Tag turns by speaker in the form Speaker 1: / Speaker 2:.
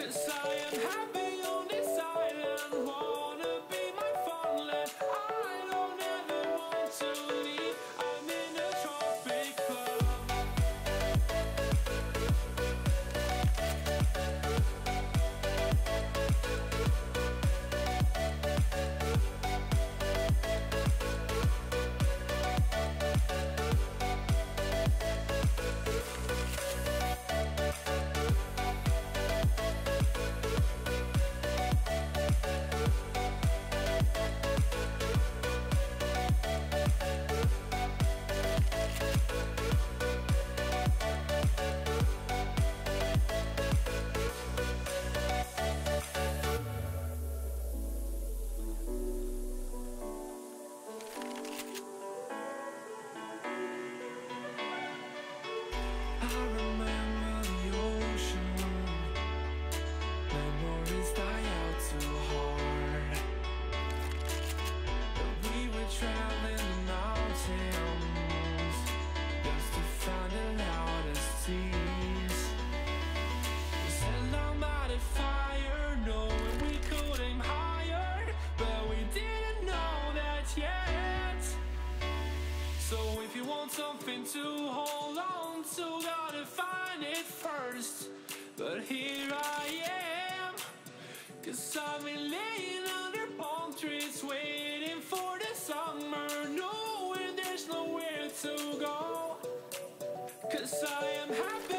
Speaker 1: 'Cause I am happy on this island. Wanna be my fun-land. I don't ever want to leave. I'm in a tropic club. If you want something to hold on to, gotta find it first. But here I am, 'cause I've been laying under palm trees, waiting for the summer, knowing there's nowhere to go. 'Cause I am happy